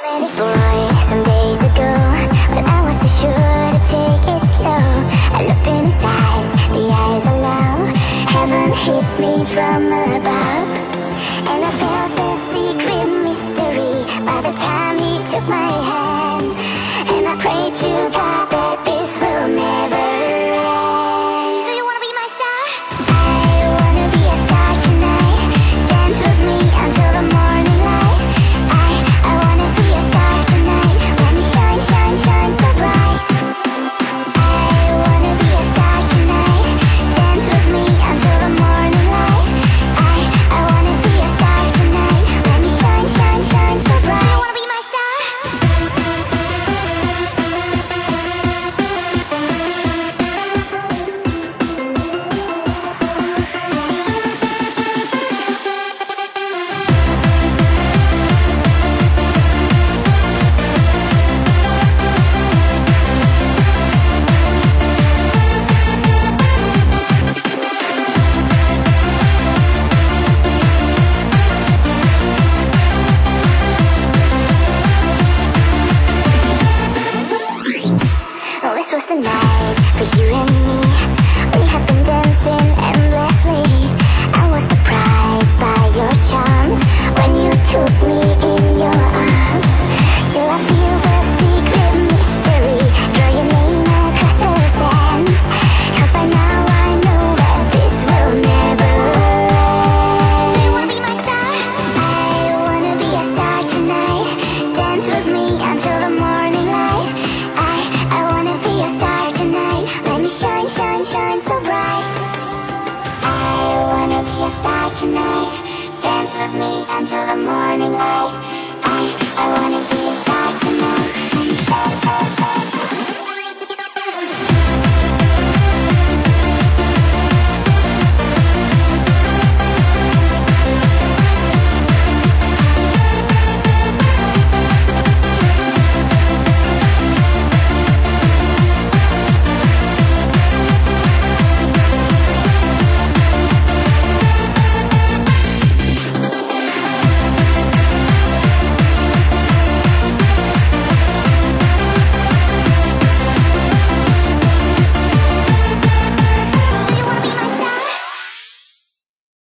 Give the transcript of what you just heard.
Met a boy some days ago, but I was too sure to take it slow. I looked in his eyes, the eyes are low. Heaven hit me from above, and I felt the secret mystery by the time he took my hand. And I prayed to God that this will never end. Do you wanna be my star? I wanna be a star tonight. Dance with me until the morning light. I wanna be a star tonight. Let me shine, shine, shine so bright. I wanna be a star tonight. Dance with me until the morning light. I wanna be a star tonight. Let me shine, shine, shine so bright. You wanna be my star? Oh, this was the night for you and me. We have been dancing endlessly. I was surprised by your charms when you took me in your arms. Still I feel the secret mystery. Draw your name across the sand, 'cause by now I know that this will never end. Do you wanna be my star? I wanna be a star tonight. Dance with me until the morning light. I wanna be a star tonight. Let me shine, shine, shine so bright. I wanna be a star tonight. Dance with me until the morning light.